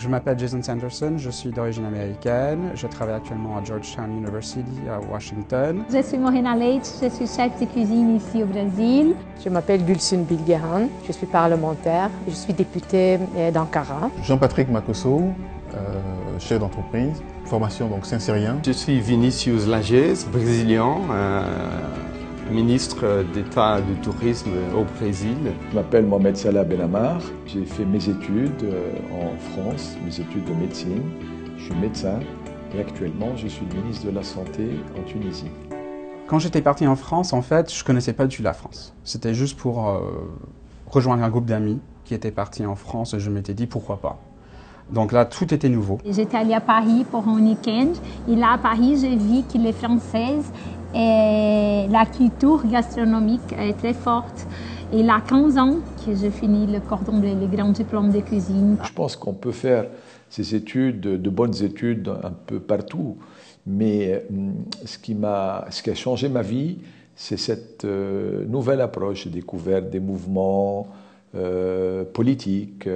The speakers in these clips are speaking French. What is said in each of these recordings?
Je m'appelle Jason Sanderson, je suis d'origine américaine. Je travaille actuellement à Georgetown University à Washington. Je suis Morena Leite, je suis chef de cuisine ici au Brésil. Je m'appelle Gülsün Bilgehan, je suis parlementaire, je suis députée d'Ankara. Jean-Patrick Makosso, chef d'entreprise, formation donc Saint-Cyrien. Je suis Vinicius Lages, brésilien, ministre d'État du tourisme au Brésil. Je m'appelle Mohamed Salah Benamar, j'ai fait mes études en France, mes études de médecine. Je suis médecin et actuellement je suis ministre de la Santé en Tunisie. Quand j'étais parti en France, en fait, je ne connaissais pas du tout la France. C'était juste pour rejoindre un groupe d'amis qui étaient partis en France et je m'étais dit pourquoi pas. Donc là, tout était nouveau. J'étais allée à Paris pour un week-end et là à Paris, j'ai vu que les Françaises et la culture gastronomique est très forte. Et il y a 15 ans que j'ai fini le cordon bleu, le grand diplôme de cuisine. Je pense qu'on peut faire ces études, de bonnes études un peu partout. Mais ce qui a changé ma vie, c'est cette nouvelle approche. J'ai découvert des mouvements politiques,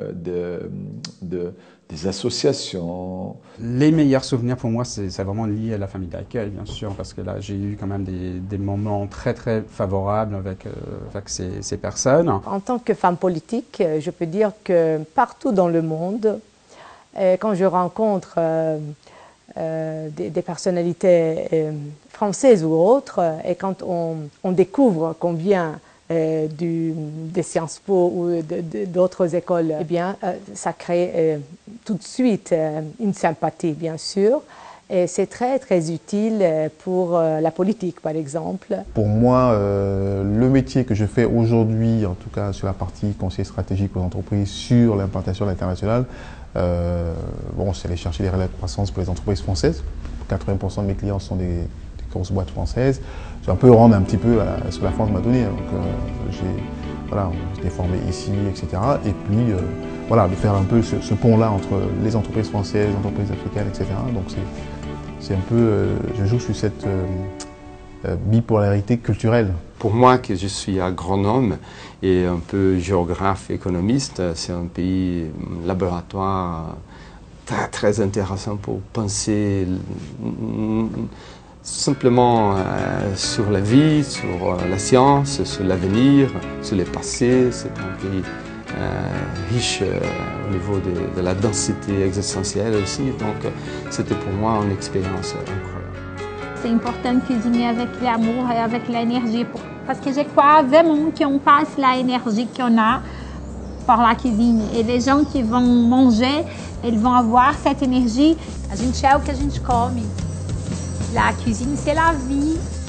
des associations. Les meilleurs souvenirs pour moi, c'est vraiment lié à la famille d'accueil, bien sûr, parce que là, j'ai eu quand même des moments très, très favorables avec ces personnes. En tant que femme politique, je peux dire que partout dans le monde, quand je rencontre des personnalités françaises ou autres, et quand on découvre qu'on vient des Sciences Po ou d'autres écoles, eh bien, ça crée tout de suite une sympathie, bien sûr. Et c'est très, très utile pour la politique, par exemple. Pour moi, le métier que je fais aujourd'hui, en tout cas sur la partie conseiller stratégique aux entreprises, sur l'implantation à l'international, c'est aller chercher des relais de croissance pour les entreprises françaises. 80% de mes clients sont des grosses boîtes françaises. C'est un peu rendre un petit peu ce que la France m'a donné. Donc, j'étais formé ici, etc. Et puis, de faire un peu ce pont-là entre les entreprises françaises, les entreprises africaines, etc. Donc, c'est un peu, je joue sur cette bipolarité culturelle. Pour moi, que je suis agronome et un peu géographe, économiste, c'est un pays laboratoire très, très intéressant pour penser simplement sur la vie, sur la science, sur l'avenir, sur le passé. C'est un pays riche au niveau de la densité existentielle aussi. Donc c'était pour moi une expérience incroyable. C'est important de cuisiner avec l'amour et avec l'énergie, parce que je crois vraiment qu'on passe l'énergie qu'on a par la cuisine. Et les gens qui vont manger, ils vont avoir cette énergie. A gente é o que a gente come. La cuisine, c'est la vie.